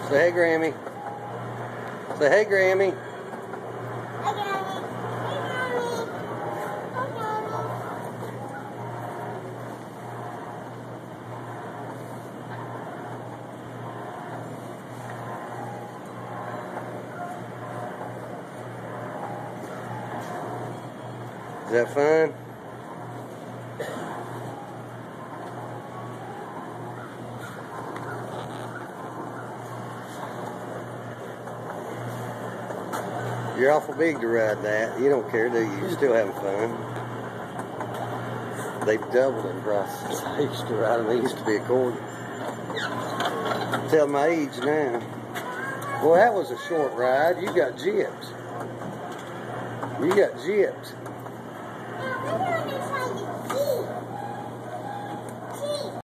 Say hey, Grammy. Say hey, Grammy. Is that fun? You're awful big to ride that. You don't care, do you? You're still having fun. They've doubled in prices. I used to ride them. They used to be a quarter. Tell my age now. Well, that was a short ride. You got gypped. You got gypped.